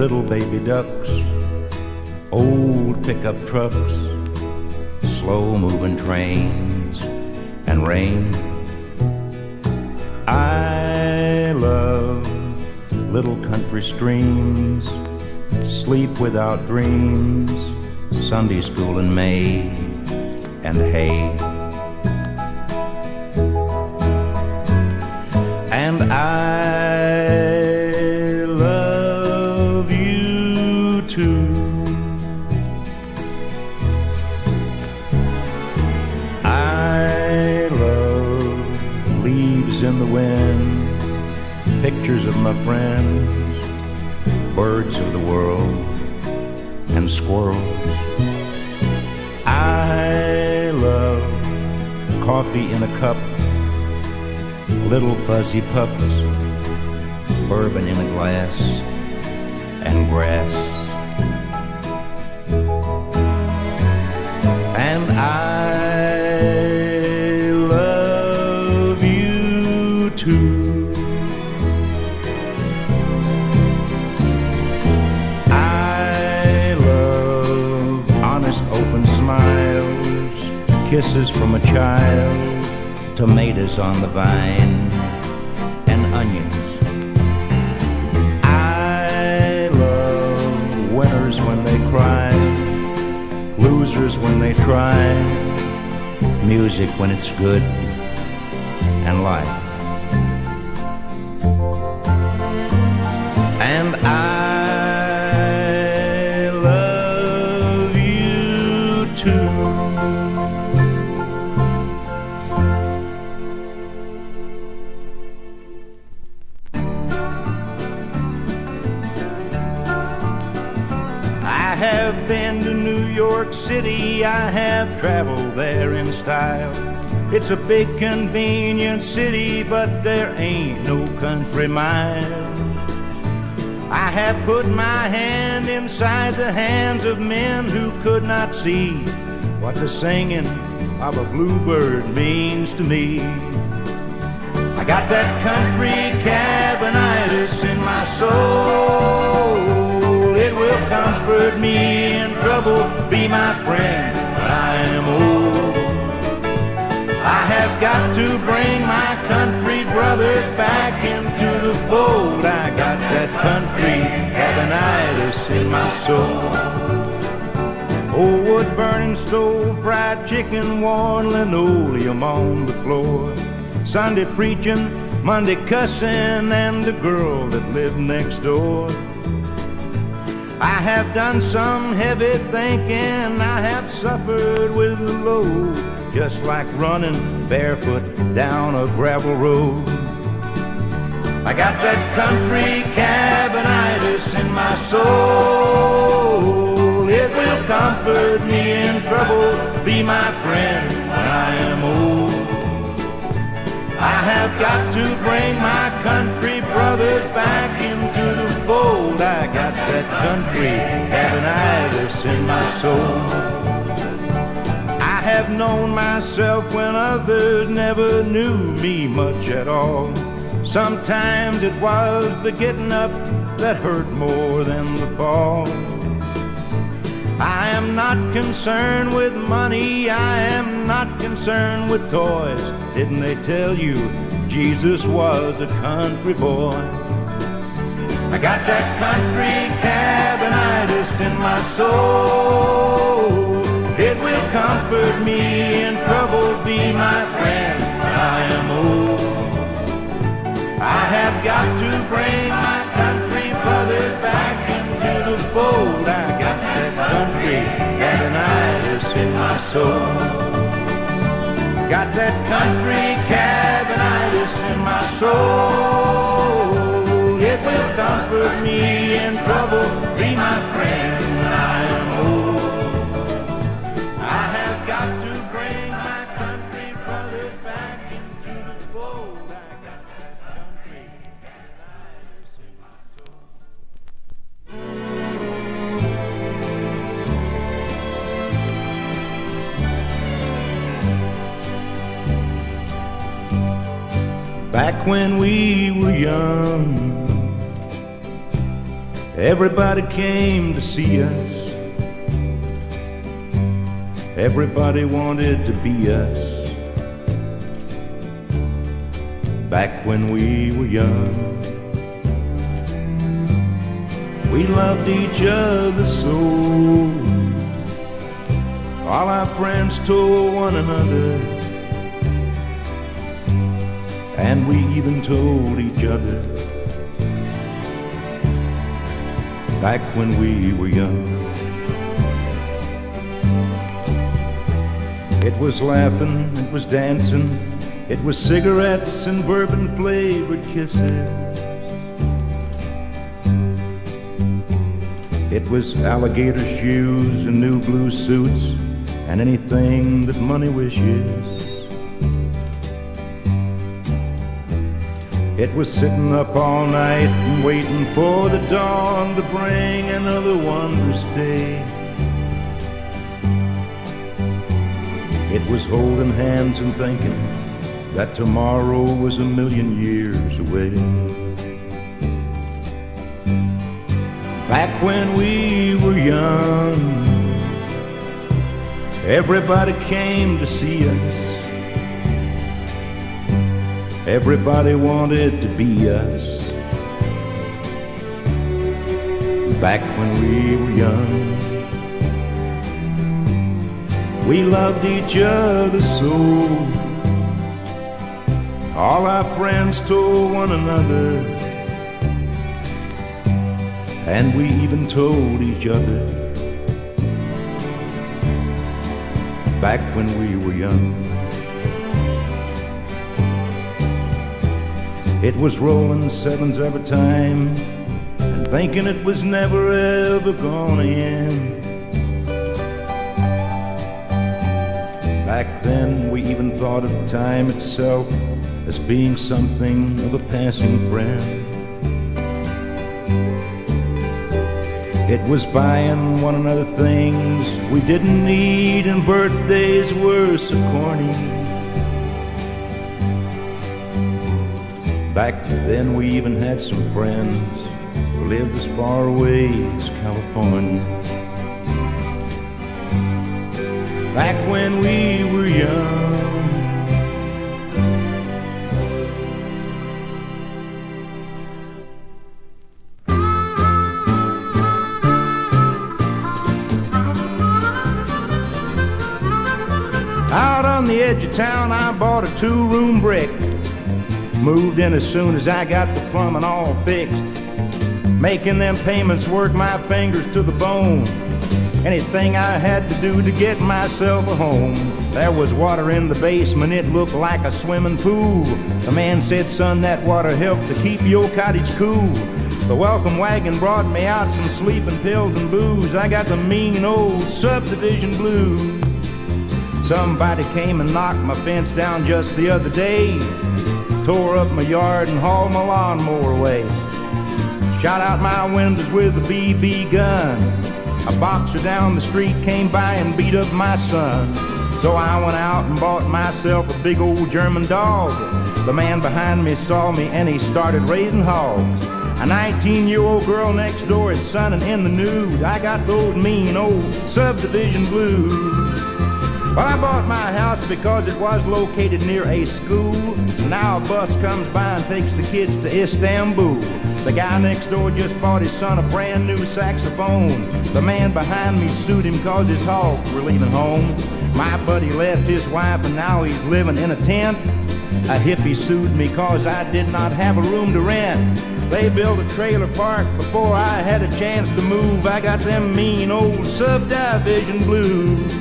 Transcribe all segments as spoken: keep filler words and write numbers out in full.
little baby ducks, old pickup trucks, slow-moving trains, and rain. I love little country streams, sleep without dreams, Sunday school in May, and hay. And I love you too. I love leaves in the wind, pictures of my friends, birds of the world, and squirrels. I love coffee in a cup, little fuzzy pups, bourbon in a glass, and grass. And I love you too. I love honest open smiles, kisses from a child, tomatoes on the vine, and onions. I love winners when they cry, losers when they try, music when it's good, and life. And I love you too. I have been to New York City, I have traveled there in style. It's a big convenient city, but there ain't no country mile. I have put my hand inside the hands of men who could not see what the singing of a bluebird means to me. I got that country cabin-itis in my soul. It will comfort me in trouble, be my friend when I am old. I have got to bring my country brothers back into the fold. I got that country cabin-itis in my soul. Old wood-burning stove, fried chicken, worn linoleum on the floor, Sunday preaching, Monday cussing, and the girl that lived next door. I have done some heavy thinking, I have suffered with the load, just like running barefoot down a gravel road. I got that country cabin-itis in my soul. It will comfort me in trouble, be my friend when I am old. I have got to bring my country brothers back into the fold. I got that country cabin-itis in my soul. I have known myself when others never knew me much at all. Sometimes it was the getting up that hurt more than the fall. I am not concerned with money, I am not concerned with toys. Didn't they tell you Jesus was a country boy? I got that country cabin-itis in my soul. It will comfort me in trouble, be my friend when I am old. I have got to bring my country brothers back into the fold. I got that country cabin-itis in my soul. Got that country cabin-itis in my soul. It will comfort me in trouble, be my friend when I am old. I have got to bring my country brothers back into the fold. I got that country cabin-itis in my soul. Back when we were young, Everybody came to see us. Everybody wanted to be us. Back when we were young, we loved each other so. All our friends told one another, and we even told each other. Back when we were young, it was laughing, it was dancing, it was cigarettes and bourbon-flavored kisses. It was alligator shoes and new blue suits and anything that money wishes. It was sitting up all night and waiting for the dawn to bring another wondrous day. It was holding hands and thinking that tomorrow was a million years away. Back when we were young, everybody came to see us. Everybody wanted to be us. Back when we were young, we loved each other so. All our friends told one another, and we even told each other. Back when we were young, it was rolling sevens every time and thinking it was never ever gonna end. Back then we even thought of time itself as being something of a passing friend. It was buying one another things we didn't need, and birthdays were so corny. Back then we even had some friends who lived as far away as California. Back when we were young, out on the edge of town I bought a two-room brick. Moved in as soon as I got the plumbing all fixed. Making them payments work my fingers to the bone. Anything I had to do to get myself a home. There was water in the basement, it looked like a swimming pool. The man said, son, that water helped to keep your cottage cool. The welcome wagon brought me out some sleeping pills and booze. I got the mean old Subdivision Blues. Somebody came and knocked my fence down just the other day. Tore up my yard and hauled my lawnmower away. Shot out my windows with a B B gun. A boxer down the street came by and beat up my son. So I went out and bought myself a big old German dog. The man behind me saw me and he started raising hogs. A nineteen-year-old girl next door is sunning in the nude. I got those mean old Subdivision Blues. Well, I bought my house because it was located near a school. Now a bus comes by and takes the kids to Istanbul. The guy next door just bought his son a brand new saxophone. The man behind me sued him cause his hogs were leaving home. My buddy left his wife and now he's living in a tent. A hippie sued me cause I did not have a room to rent. They built a trailer park before I had a chance to move. I got them mean old Subdivision Blues.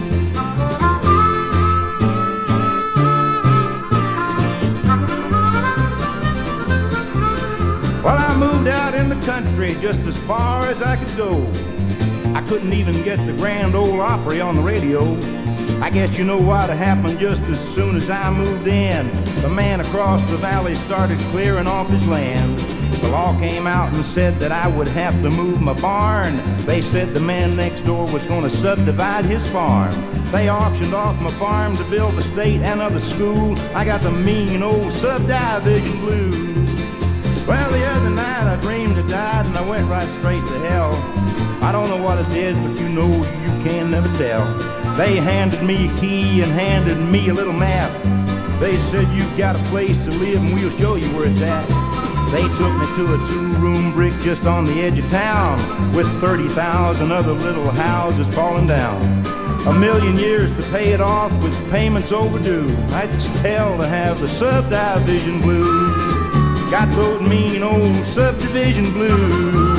Well, I moved out in the country just as far as I could go. I couldn't even get the Grand Ole Opry on the radio. I guess you know what happened just as soon as I moved in. The man across the valley started clearing off his land. The law came out and said that I would have to move my barn. They said the man next door was going to subdivide his farm. They auctioned off my farm to build a state and other school. I got the mean old Subdivision Blues. Well, the other night I dreamed I died and I went right straight to hell. I don't know what it is, but you know you can never tell. They handed me a key and handed me a little map. They said, you've got a place to live and we'll show you where it's at. They took me to a two-room brick just on the edge of town with thirty thousand other little houses falling down. A million years to pay it off with payments overdue. I'd tell to have the subdivision blues. Got those mean old subdivision blues.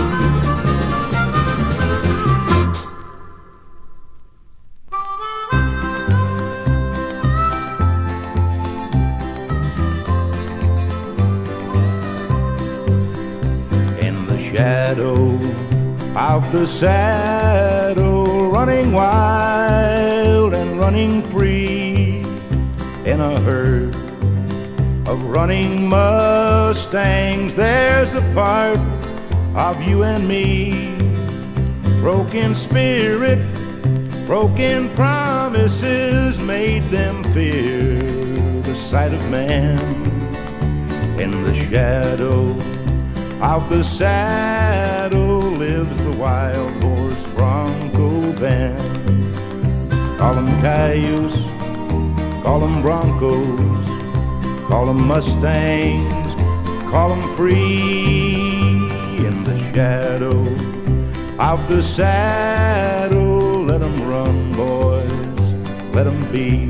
Shadow of the saddle, running wild and running free in a herd of running mustangs. There's a part of you and me, broken spirit, broken promises made them fear the sight of man. In the shadow of the saddle lives the wild horse bronco band. Call them cayuse, call them broncos, call them mustangs, call them free. In the shadow of the saddle, let them run, boys, let them be.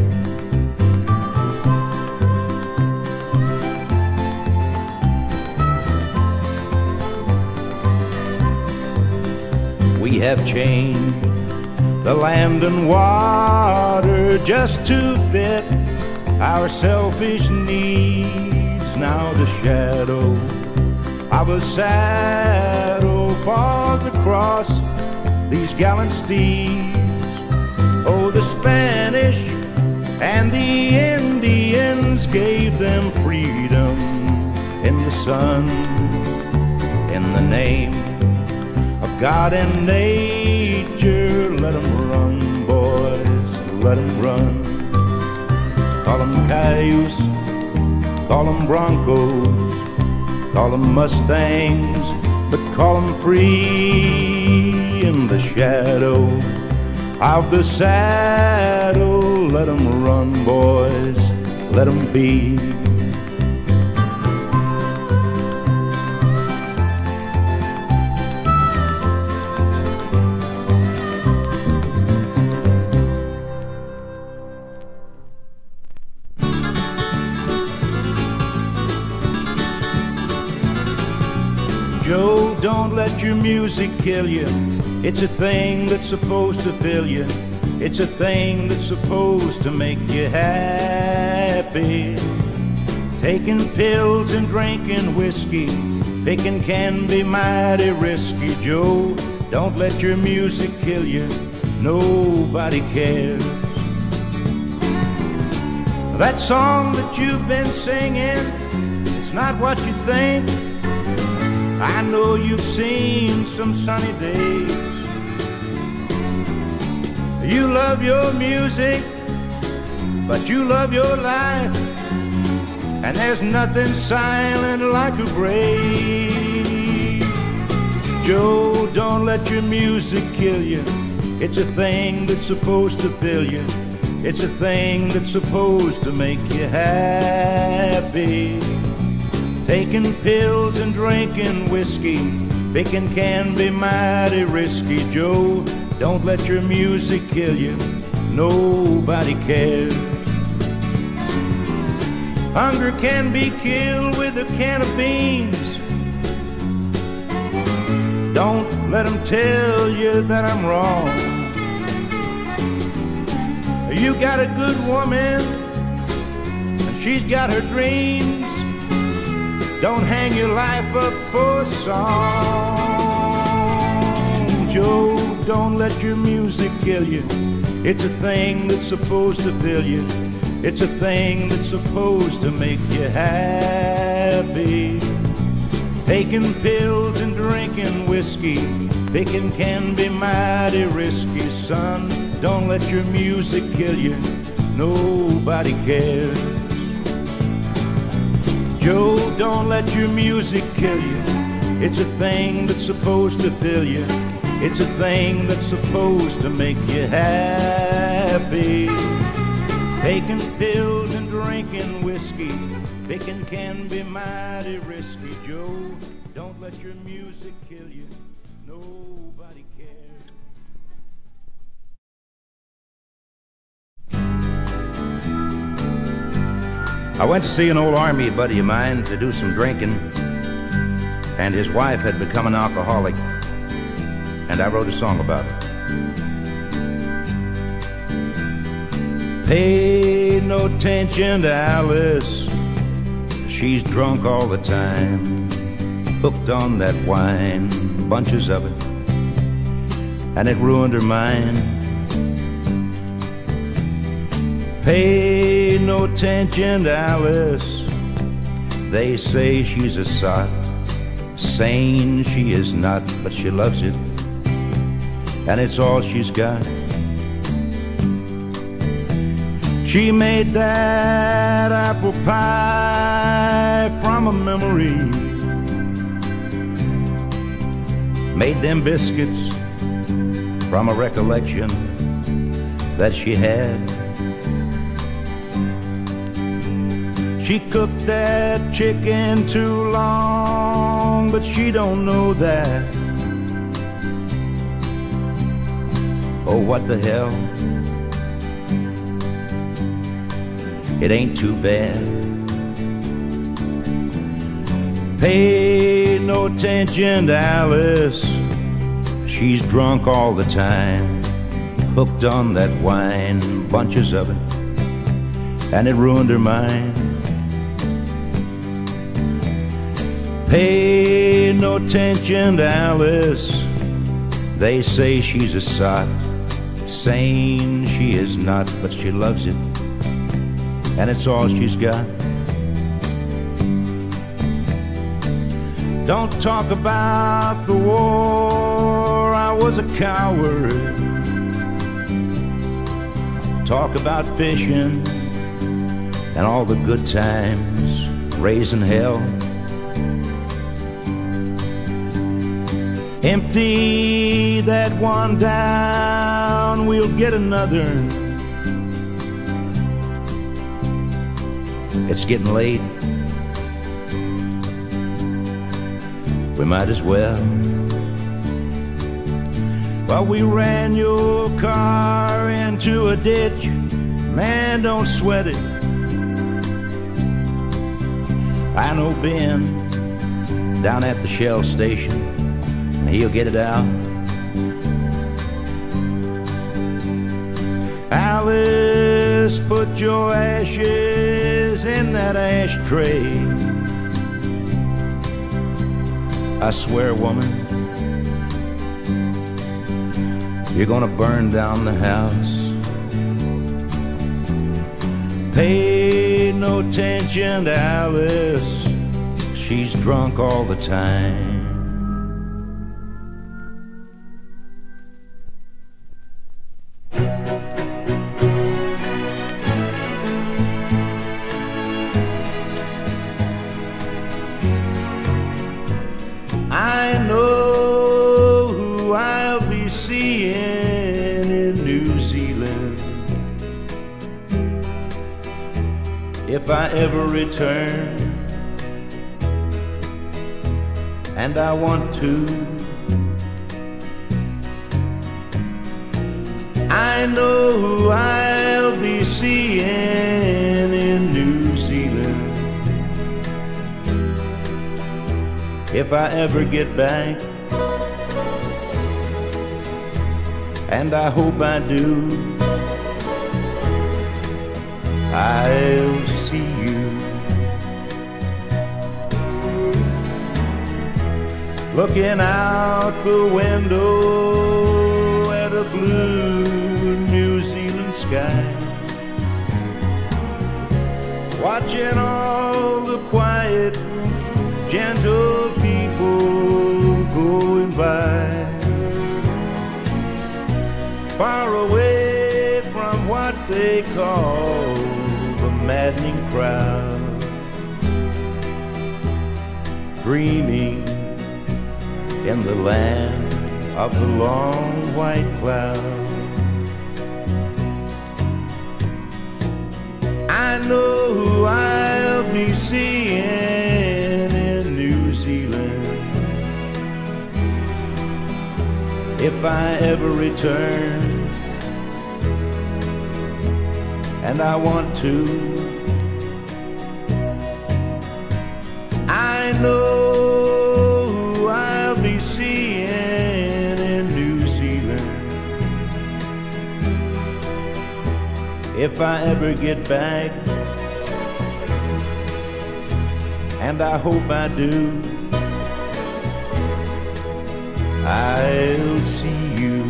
We have changed the land and water just to fit our selfish needs. Now the shadow of a saddle falls across these gallant steeds. Oh, the Spanish and the Indians gave them freedom in the sun, in the name God and nature. Let them run, boys, let them run. Call them cayuse, call them broncos, call them mustangs, but call them free. In the shadow of the saddle, let them run, boys, let them be. Joe, don't let your music kill you. It's a thing that's supposed to fill you. It's a thing that's supposed to make you happy. Taking pills and drinking whiskey, picking can be mighty risky. Joe, don't let your music kill you. Nobody cares. That song that you've been singing, it's not what you think. I know you've seen some sunny days. You love your music, but you love your life, and there's nothing silent like a grave. Joe, don't let your music kill you. It's a thing that's supposed to fill you. It's a thing that's supposed to make you happy. Taking pills and drinking whiskey, picking can be mighty risky. Joe, don't let your music kill you. Nobody cares. Hunger can be killed with a can of beans. Don't let them tell you that I'm wrong. You got a good woman, and she's got her dreams. Don't hang your life up for a song. Joe, don't let your music kill you. It's a thing that's supposed to fill you. It's a thing that's supposed to make you happy. Taking pills and drinking whiskey, picking can be mighty risky. Son, don't let your music kill you. Nobody cares. Joe, don't Don't let your music kill you. It's a thing that's supposed to fill you. It's a thing that's supposed to make you happy. Taking pills and drinking whiskey, picking can be mighty risky. Joe, don't let your music kill you. Nobody cares. I went to see an old army buddy of mine to do some drinking, and his wife had become an alcoholic, and I wrote a song about it. Pay no attention to Alice, she's drunk all the time, hooked on that wine, bunches of it, and it ruined her mind. Pay no attention to Alice, they say she's a sot, sane she is not, but she loves it, and it's all she's got. She made that apple pie from a memory, made them biscuits from a recollection that she had. She cooked that chicken too long, but she don't know that. Oh, what the hell? It ain't too bad. Pay no attention to Alice, she's drunk all the time, hooked on that wine, bunches of it, and it ruined her mind. Pay no attention to Alice, they say she's a sot, sane she is not, but she loves it, and it's all she's got. Don't talk about the war, I was a coward. Talk about fishing and all the good times, raising hell. Empty that one down, we'll get another. It's getting late, we might as well. Well, we ran your car into a ditch, man, don't sweat it. I know Ben down at the Shell station, he'll get it out. Alice, put your ashes in that ashtray. I swear, woman, you're gonna burn down the house. Pay no attention to Alice, she's drunk all the time. If I ever return, and I want to, I know who I'll be seeing in New Zealand. If I ever get back, and I hope I do, I'll see you looking out the window at a blue New Zealand sky, watching all the quiet, gentle people going by, far away from what they call the maddening crowd. dreaming in the land of the long white cloud. I know who I'll be seeing in New Zealand if I ever return, and I want to. I know who I'll be seeing in New Zealand if I ever get back, and I hope I do. I'll see you.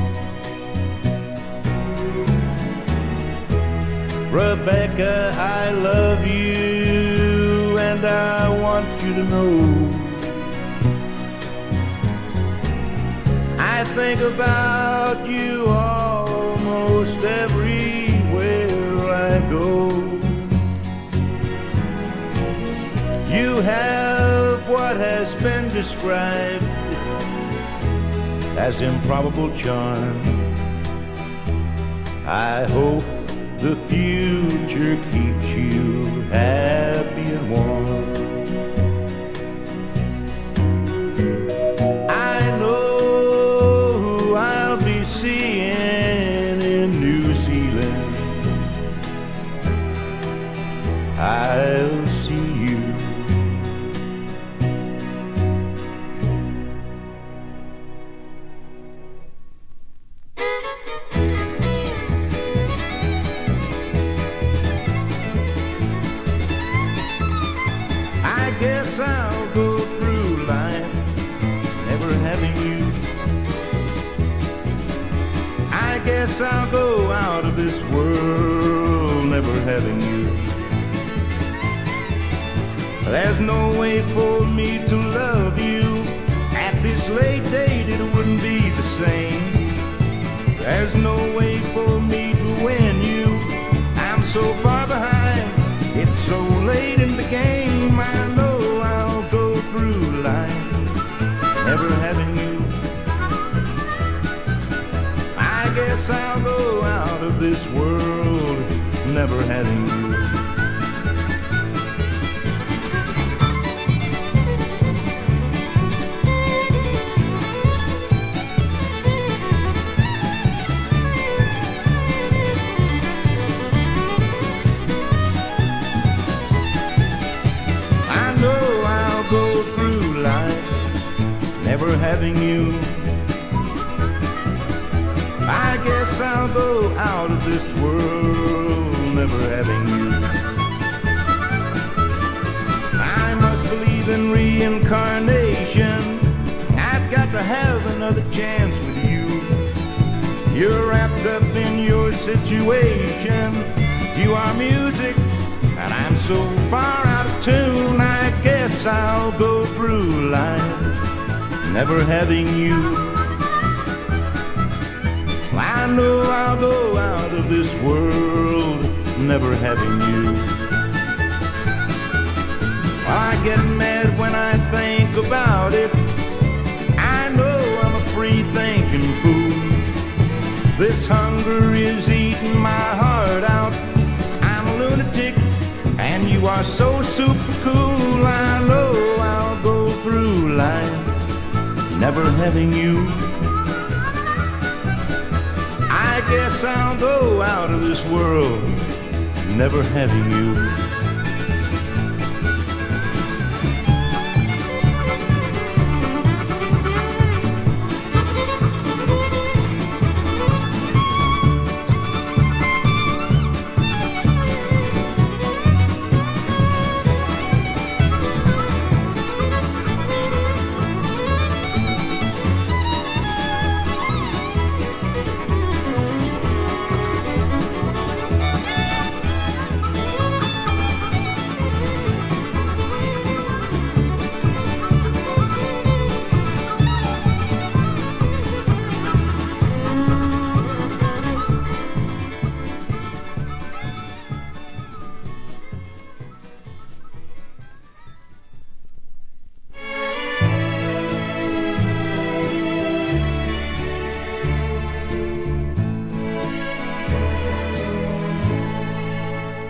Rebecca, I love you, and I want you to know I think about you almost everywhere I go. You have what has been described as improbable charm. I hope the future keeps you happy and warm. I know who I'll be seeing in New Zealand. I'll see you. I guess I'll go through life never having you. I guess I'll go out of this world never having you. There's no way for me to love you. At this late date it wouldn't be the same. There's no way for me to win you. I'm so far behind, it's so late in the game. I know I'll go through life never having you. I guess I'll go out of this world never having you. Never having you. I guess I'll go out of this world never having you. I must believe in reincarnation. I've got to have another chance with you. You're wrapped up in your situation. You are music and I'm so far out of tune. I guess I'll go through life never having you. I know I'll go out of this world never having you. I get mad when I think about it. I know I'm a free-thinking fool. This hunger is eating my heart out. I'm a lunatic and you are so super cool. I know I'll go through life never having you. I guess I'll go out of this world never having you.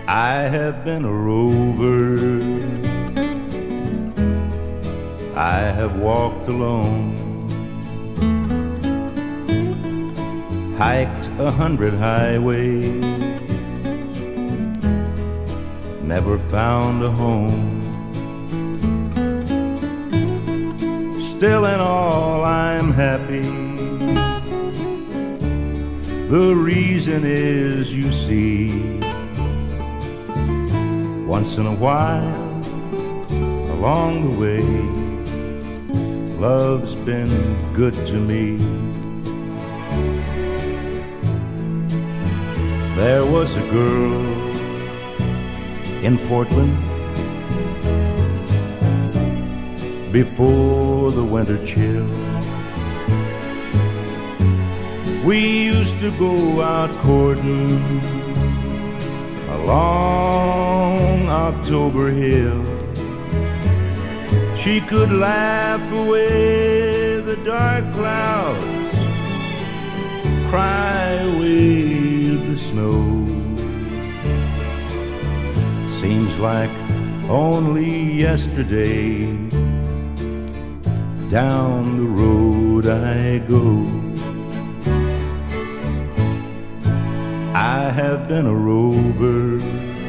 I have been a rover, I have walked alone, hiked a hundred highways, never found a home. Still in all I'm happy. The reason is, you see, once in a while along the way, love's been good to me. There was a girl in Portland before the winter chill. We used to go out courting along October Hill. She could laugh away the dark clouds, cry away the snow. Seems like only yesterday, down the road I go. I have been a rover,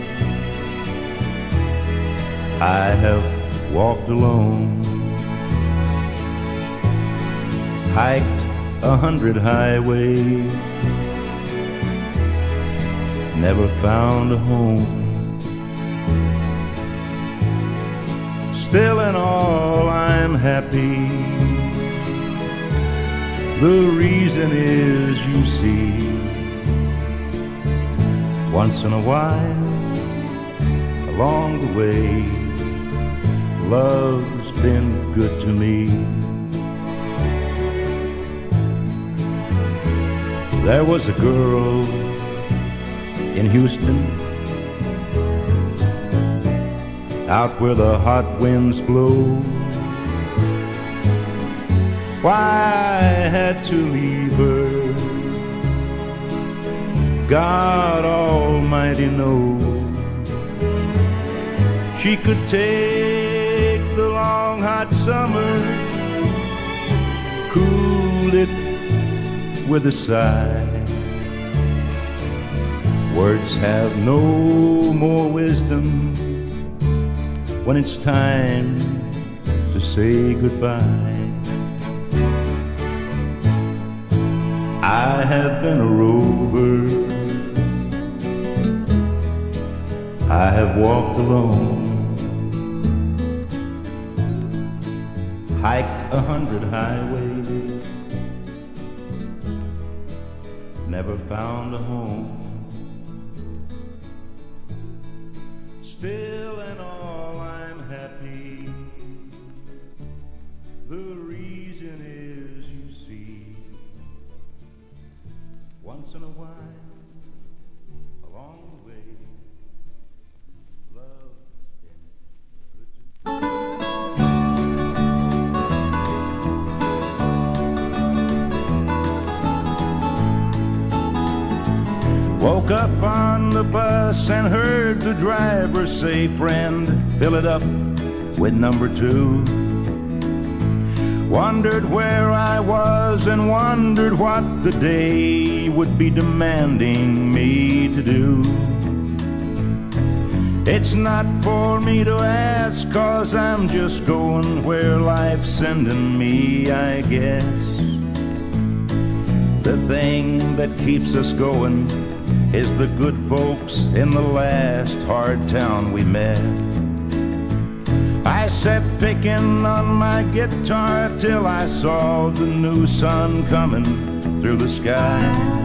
I have walked alone, hiked a hundred highways, never found a home. Still in all I'm happy. The reason is, you see, once in a while along the way, love's been good to me. There was a girl in Houston, out where the hot winds blow. Why I had to leave her, God Almighty knows. She could take the long hot summer, cool it with a sigh. Words have no more wisdom when it's time to say goodbye. I have been a rover, I have walked alone, hiked a hundred highways, never found a home. Still in all I'm happy. The reason is, you see, once in a while along the way, love's been good to me. Woke up on the bus and heard the driver say, friend, fill it up with number two. Wondered where I was and wondered what the day would be demanding me to do. It's not for me to ask, 'cause I'm just going where life's sending me, I guess. The thing that keeps us going is the good folks in the last hard town we met. I sat picking on my guitar till I saw the new sun coming through the sky.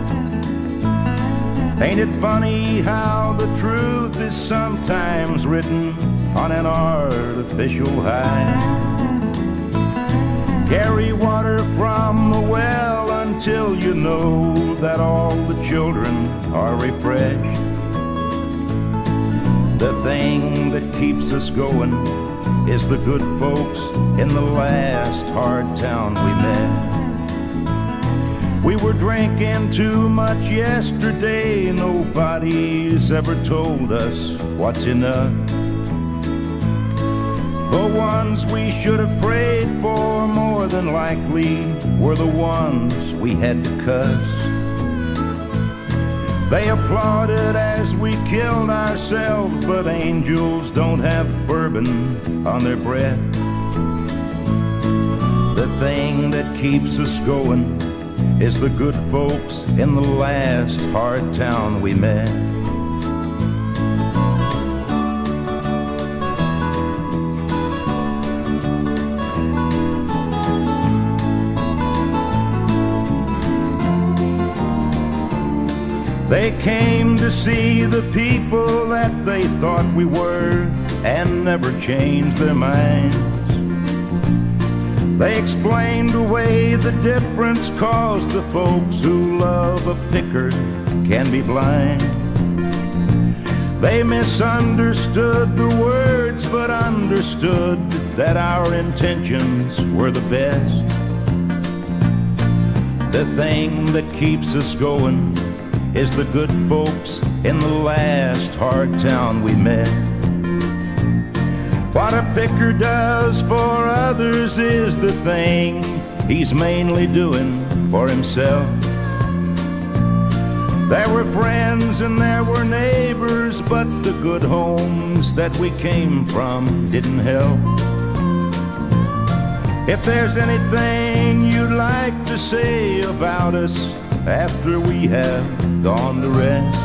Ain't it funny how the truth is sometimes written on an artificial high? Carry water from the well until you know that all the children are refreshed. The thing that keeps us going is the good folks in the last hard town we met. We were drinking too much yesterday. Nobody's ever told us what's enough. The ones we should have prayed for more than likely were the ones we had to cuss. They applauded as we killed ourselves, but angels don't have bourbon on their breath. The thing that keeps us going is the good folks in the last hard town we met. They came to see the people that they thought we were and never changed their minds. They explained away the difference, 'cause the folks who love a picker can be blind. They misunderstood the words, but understood that our intentions were the best. The thing that keeps us going is the good folks in the last hard town we met. What a picker does for others is the thing he's mainly doing for himself. There were friends and there were neighbors, but the good homes that we came from didn't help. If there's anything you'd like to say about us after we have gone to rest,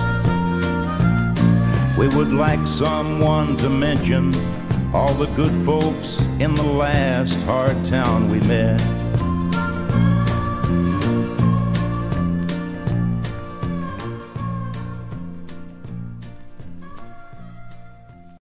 we would like someone to mention all the good folks in the last hard town we met.